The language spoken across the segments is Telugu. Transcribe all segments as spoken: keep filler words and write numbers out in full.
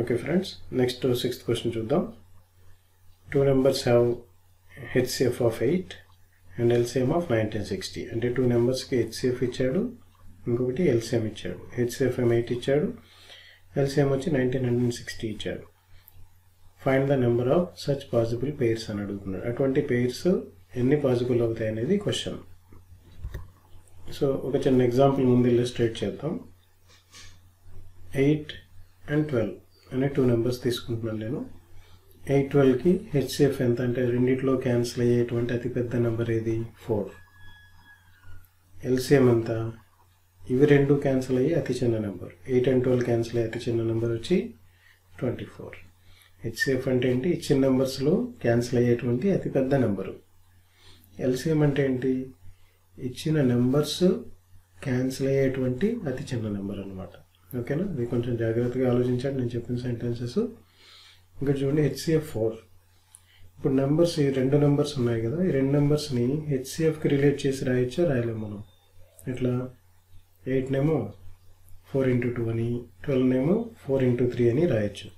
Okay friends, next to sixth question చూద్దాం. Two numbers have H C F of eight and L C M of nineteen sixty. అంటే two numbers కి H C F ఇచ్చాడు, ఇంకొకటి L C M ఇచ్చాడు. H C F eight ఇచ్చాడు, L C M వచ్చి nineteen sixty ఇచ్చాడు. Find the number of such possible pairs అని అడుగుతున్నాడు. అటువంటి pairs ఎన్ని పాసిబుల్ అవుతాయి అనేది క్వశ్చన్. సో ఒక చిన్న ఎగ్జాంపుల్ ముందు ఇల్లస్ట్రేట్ చేద్దాం. ఎయిట్ అండ్ ట్వెల్వ్ అనే టూ నెంబర్స్ తీసుకుంటున్నాను నేను. ఎయిట్ ట్వెల్వ్కి హెచ్సిఎఫ్ ఎంత అంటే రెండిట్లో క్యాన్సిల్ అయ్యేటువంటి అతిపెద్ద నెంబర్ ఏది? ఫోర్. ఎల్సిఎం ఎంత? ఇవి రెండు క్యాన్సిల్ అయ్యి అతి చిన్న నెంబర్. ఎయిట్ అండ్ ట్వెల్వ్ క్యాన్సిల్ అయ్యి అతి చిన్న నెంబర్ వచ్చి ట్వంటీ ఫోర్. హెచ్సిఎఫ్ అంటే ఏంటి? ఇచ్చిన నెంబర్స్లో క్యాన్సిల్ అయ్యేటువంటి అతిపెద్ద నెంబరు. ఎల్సిఎం అంటే ఏంటి? ఇచ్చిన నెంబర్స్ క్యాన్సిల్ అయ్యేటువంటి అతి చిన్న నెంబర్ అనమాట. ఓకేనా? ఇది కొంచెం జాగ్రత్తగా ఆలోచించండి నేను చెప్పిన సెంటెన్సెస్. ఇక్కడ చూడండి హెచ్సిఎఫ్ ఫోర్. ఇప్పుడు నెంబర్స్ ఈ రెండు నెంబర్స్ ఉన్నాయి కదా, ఈ రెండు నెంబర్స్ని హెచ్సిఎఫ్కి రిలేట్ చేసి రాయొచ్చా? రాయలేము మనం. ఎట్లా? ఎయిట్నేమో ఫోర్ ఇంటూ టూ అని, ట్వెల్వ్నేమో ఫోర్ ఇంటూ త్రీ అని రాయొచ్చు.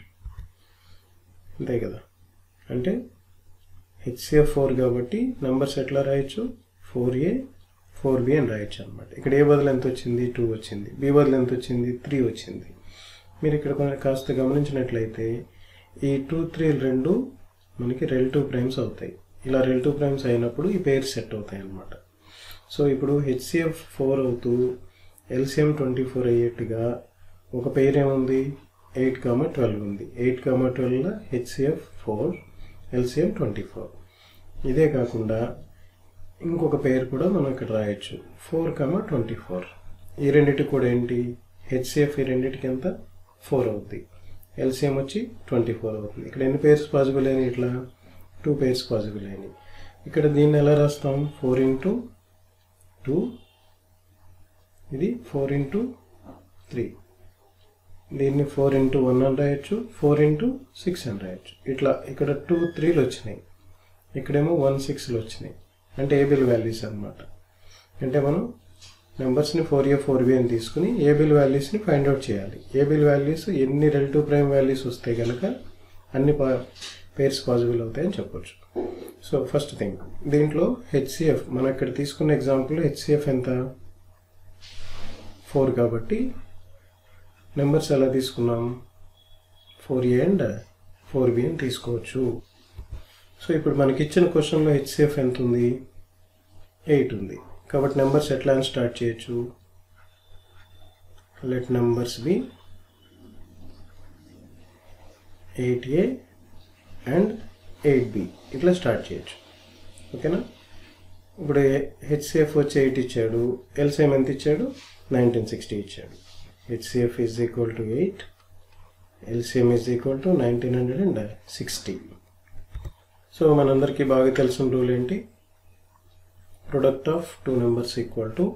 అంతే కదా? అంటే హెచ్సిఎఫ్ ఫోర్ కాబట్టి నెంబర్స్ ఎట్లా రాయొచ్చు? ఫోర్ ఏ ఫోర్ బి అని రాయొచ్చు అనమాట. ఇక్కడ ఏ బదులు ఎంత వచ్చింది? టూ వచ్చింది. బి బదులు ఎంత వచ్చింది? త్రీ వచ్చింది. మీరు ఇక్కడ కొంచెం కాస్త గమనించినట్లయితే ఈ టూ త్రీ రెండు మనకి రిలేటివ్ ప్రైమ్స్ అవుతాయి. ఇలా రిలేటివ్ ప్రైమ్స్ అయినప్పుడు ఈ పేర్ సెట్ అవుతాయి అన్నమాట. సో ఇప్పుడు హెచ్సిఎఫ్ ఫోర్ అవుతూ ఎల్సిఎం ట్వంటీ ఫోర్ అయ్యేట్టుగా ఒక పేర్ ఏముంది? ఎయిట్ కామా ట్వెల్వ్ ఉంది. ఎయిట్ కామా ట్వెల్వ్లో HCF four, LCM twenty four. ఇదే కాకుండా ఇంకొక పేర్ కూడా మనం ఇక్కడ రాయొచ్చు, ఫోర్ కామా ట్వంటీ ఫోర్. ఈ రెండింటికి కూడా ఏంటి? హెచ్సిఎఫ్ ఈ రెండింటికి ఎంత? ఫోర్ అవుతుంది. ఎల్సిఎం వచ్చి ట్వంటీ ఫోర్ అవుతుంది. ఇక్కడ ఎన్ని పేర్స్ పాసిబుల్ అయినాయి? ఇట్లా టూ పేర్స్ పాసిబుల్ అయినాయి. ఇక్కడ దీన్ని ఎలా రాస్తాం? ఫోర్ ఇంటూ టూ, ఇది ఫోర్ ఇంటూ త్రీ. దీన్ని ఫోర్ ఇంటూ వన్ అని రాయొచ్చు, ఫోర్ ఇంటూ సిక్స్ అని రాయొచ్చు. ఇట్లా ఇక్కడ టూ త్రీలు వచ్చినాయి, ఇక్కడేమో వన్ సిక్స్లు వచ్చినాయి. అంటే ఏబిల్ వాల్యూస్ అనమాట. అంటే మనం నెంబర్స్ని ఫోర్ ఏ ఫోర్ బి అని తీసుకుని ఏబిల్ వాల్యూస్ని ఫైండ్ అవుట్ చేయాలి. ఏబిల్ వాల్యూస్ ఎన్ని రిలేటివ్ ప్రైమ్ వాల్యూస్ వస్తాయి కనుక అన్ని పా పేర్స్ పాసిబుల్ అవుతాయని చెప్పొచ్చు. సో ఫస్ట్ థింగ్, దీంట్లో హెచ్సిఎఫ్ మనం ఇక్కడ తీసుకున్న ఎగ్జాంపుల్ హెచ్సిఎఫ్ ఎంత? ఫోర్. కాబట్టి నెంబర్స్ ఎలా తీసుకున్నాం? Four A and four B అని తీసుకోవచ్చు. సో ఇప్పుడు మనకి ఇచ్చిన క్వశ్చన్లో హెచ్సిఎఫ్ ఎంత ఉంది? ఎయిట్ ఉంది. కాబట్టి నెంబర్స్ ఎట్లా అని స్టార్ట్ చేయొచ్చు? Let numbers be eight A and eight B ఇట్లా స్టార్ట్ చేయొచ్చు. ఓకేనా? ఇప్పుడు హెచ్సిఎఫ్ వచ్చి ఎయిట్ ఇచ్చాడు, ఎల్సిఎం ఎంత ఇచ్చాడు? నైన్టీన్ సిక్స్టీ ఇచ్చాడు. HCF is equal to eight, LCM is equal to nineteen hundred and sixty. So మనందరికీ బాగా తెలిసిన రూల్ ఏంటి? Product of two numbers equal to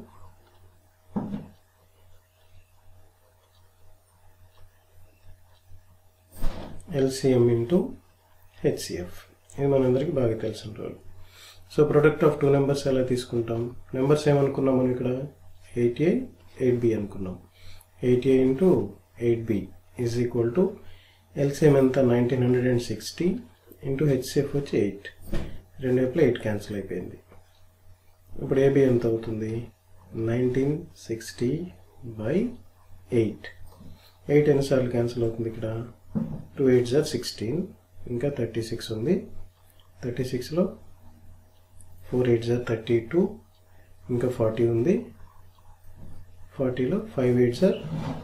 LCM into HCF. ఇది మనందరికీ బాగా తెలిసిన rule. So product of two numbers ఎలా తీసుకుంటాం? నెంబర్స్ ఏమనుకున్నాం మనం ఇక్కడ? ఎయిట్ ఏ ఎయిట్ బి అనుకున్నాం. Eight A into eight B is equal to LCM ఎంత? Nineteen hundred and sixty into HCF వచ్చి ఎయిట్. రెండు వైపులో ఎయిట్ క్యాన్సిల్ అయిపోయింది. ఇప్పుడు ఏబి ఎంత అవుతుంది? Nineteen sixty by eight. Eight ఎన్నిసార్లు క్యాన్సిల్ అవుతుంది ఇక్కడ? టూ ఎయిట్ జార్ సిక్స్టీన్, ఇంకా థర్టీ సిక్స్ ఉంది. థర్టీ సిక్స్లో ఫోర్ ఎయిట్ జార్ థర్టీ టూ, ఇంకా ఫార్టీ ఉంది. ఫార్టీలో ఫైవ్ ఎయిట్ జార్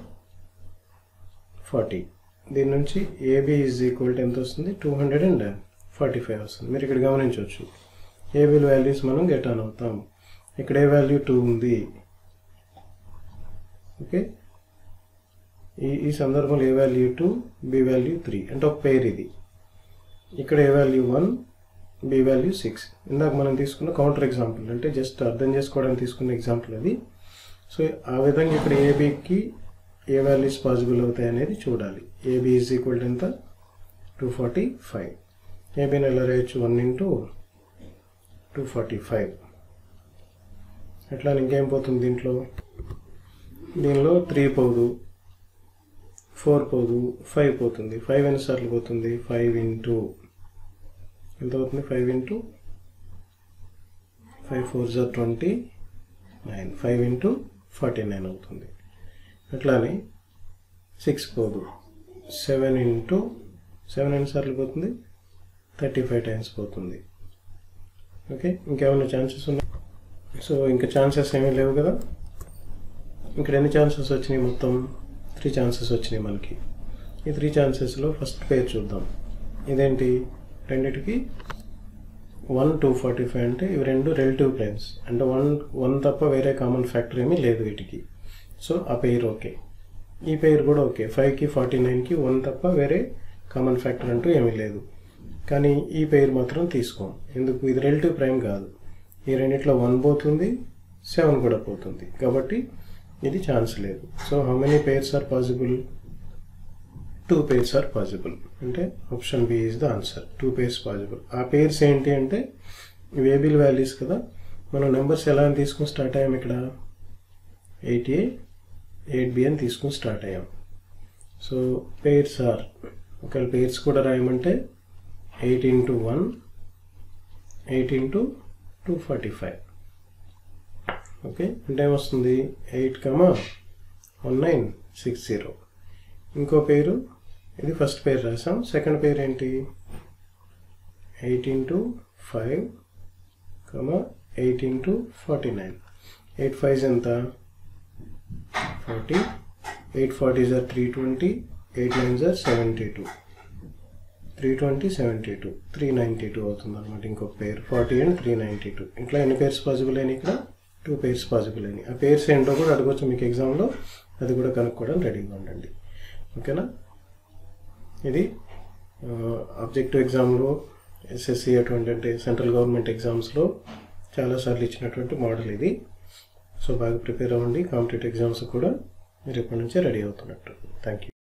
ఫార్టీ. దీని నుంచి ఏబి ఈజ్ ఈక్వల్ టు ఎంత వస్తుంది? Two hundred and forty five వస్తుంది. మీరు ఇక్కడ గమనించవచ్చు ఏబిల్ వాల్యూస్ మనం గెట్ ఆన్ అవుతాం. ఇక్కడ ఏ వాల్యూ టూ ఉంది. ఓకే, ఈ ఈ సందర్భంలో A value two, B value three, అంటే ఒక పేర్ ఇది. ఇక్కడ A value one, B value six. ఇందాక మనం తీసుకున్న కౌంటర్ ఎగ్జాంపుల్, అంటే జస్ట్ అర్థం చేసుకోవడానికి తీసుకున్న ఎగ్జాంపుల్ అది. సో ఆ విధంగా ఇక్కడ ఏబికి ఏ వాల్యూస్ పాసిబుల్ అవుతాయి అనేది చూడాలి. ఏబి ఈజ్ ఈక్వల్ టు ఎంత? Two forty five. ఏబిని ఎలా రాయొచ్చు? One into two forty five. ఎట్లా ఇంకేం పోతుంది దీంట్లో? దీనిలో త్రీ పోదు, ఫోర్ పోదు, ఫైవ్ పోతుంది. ఫైవ్ ఎన్నిసార్లు పోతుంది? ఫైవ్ ఇంటూ ఎంత అవుతుంది? ఫైవ్ ఇంటూ ఫైవ్ ఫోర్ జా twenty nine, five into forty nine అవుతుంది. అట్లానే సిక్స్ పోదు, సెవెన్ ఇంటూ సెవెన్ ఎన్నిసార్లు పోతుంది? థర్టీ ఫైవ్ టైమ్స్ పోతుంది. ఓకే, ఇంకేమైనా ఛాన్సెస్ ఉన్నాయి? సో ఇంకా ఛాన్సెస్ ఏమీ లేవు కదా. ఇక్కడ ఎన్ని ఛాన్సెస్ వచ్చినాయి? మొత్తం త్రీ ఛాన్సెస్ వచ్చినాయి మనకి. ఈ త్రీ ఛాన్సెస్లో ఫస్ట్ పేర్ చూద్దాం. ఇదేంటి? రెండిటికి వన్ టూ ఫార్టీ ఫైవ్ అంటే ఇవి రెండు రిలేటివ్ ప్రైమ్స్, అంటే వన్ వన్ తప్ప వేరే కామన్ ఫ్యాక్టర్ ఏమీ లేదు వీటికి. సో ఆ పేర్ ఓకే. ఈ పేర్ కూడా ఓకే. ఫైవ్కి ఫార్టీ నైన్కి వన్ తప్ప వేరే కామన్ ఫ్యాక్టర్ అంటూ ఏమీ లేదు. కానీ ఈ పేర్ మాత్రం తీసుకోం. ఎందుకు? ఇది రిలేటివ్ ప్రైమ్ కాదు. ఈ రెండిట్లో వన్ పోతుంది, సెవెన్ కూడా పోతుంది, కాబట్టి ఇది ఛాన్స్ లేదు. So how many pairs are possible? Two pairs are possible. అంటే option B is the answer. Two pairs possible. ఆ పేర్స్ ఏంటి అంటే వేరియబుల్ వాల్యూస్ కదా. మనం నెంబర్స్ ఎలా తీసుకుని స్టార్ట్ అయ్యాం? ఇక్కడ ఎయిట్ ఏ ఎయిట్ బి అని తీసుకుని స్టార్ట్ అయ్యాం. సో పేర్స్ ఆర్, ఒకవేళ పేర్స్ కూడా రాయమంటే eight into one, eight into two forty five. Okay, అంటే ఏమొస్తుంది? Eight comma one nine six zero. ఇంకో పేరు, ఇది ఫస్ట్ పేరు రాసాం. సెకండ్ పేరు ఏంటి? Eight into five comma eight into forty nine. Eight five ఎంత? ఫార్టీ. ఎయిట్ ఫార్టీ జార్ త్రీ ట్వంటీ, ఎయిట్ నైన్ జార్ seventy two, three twenty seventy two, three ninety two అవుతుంది అనమాట. ఇంకొక పేరు forty and three ninety two. ఇట్లా ఎన్ని పేర్స్ పాసిబుల్ అయినాయి? ఇక్కడ టూ పేర్స్ పాసిబుల్ అయినాయి. ఆ పేర్స్ ఏంటో కూడా అడగవచ్చు మీకు ఎగ్జామ్లో, అది కూడా కనుక్కోవడానికి రెడీగా ఉండండి. ఓకేనా? ఇది ఆబ్జెక్టివ్ ఎగ్జామ్లో, ఎస్ఎస్సి అటువంటి అంటే సెంట్రల్ గవర్నమెంట్ ఎగ్జామ్స్లో చాలాసార్లు ఇచ్చినటువంటి మోడల్ ఇది. సో బాగా ప్రిపేర్ అవ్వండి. కాంపిటేటివ్ ఎగ్జామ్స్ కూడా మీరు ఇప్పటి నుంచే రెడీ అవుతున్నట్టు. Thank you.